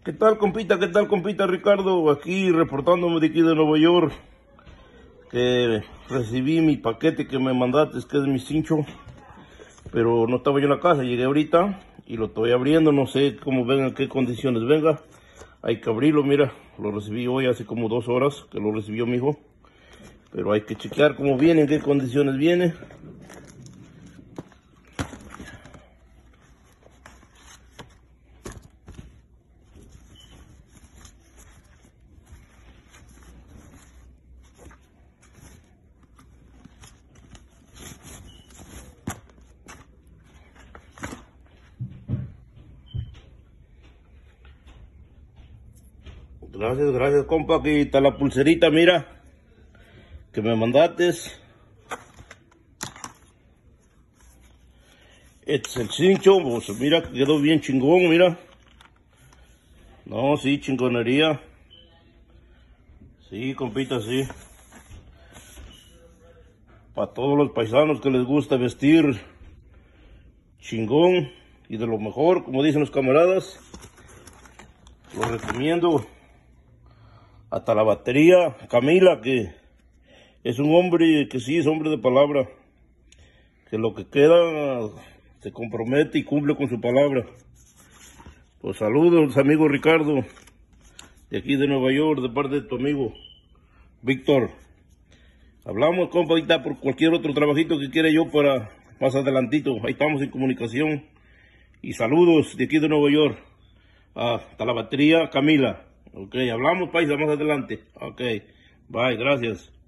¿Qué tal, compita? ¿Qué tal, compita Ricardo? Aquí reportándome de aquí de Nueva York, que recibí mi paquete que me mandaste, que es mi cincho, pero no estaba yo en la casa. Llegué ahorita y lo estoy abriendo, no sé cómo venga, en qué condiciones venga. Hay que abrirlo, mira, lo recibí hoy hace como 2 horas que lo recibió mi hijo, pero hay que chequear cómo viene, en qué condiciones viene. Gracias, compa. Aquí está la pulserita, mira, que me mandaste. Este es el cincho, pues mira, quedó bien chingón, mira. No, sí, chingonería. Sí, compita, sí. Para todos los paisanos que les gusta vestir chingón y de lo mejor, como dicen los camaradas, lo recomiendo. Hasta la batería, Camila, que es un hombre que sí es hombre de palabra, que lo que queda se compromete y cumple con su palabra. Pues saludos, amigo Ricardo, de aquí de Nueva York, de parte de tu amigo Víctor. Hablamos, compa, ahorita por cualquier otro trabajito que quiera yo para más adelantito. Ahí estamos en comunicación. Y saludos de aquí de Nueva York. Hasta la batería, Camila. Ok, hablamos, paisa, más adelante. Ok, bye, gracias.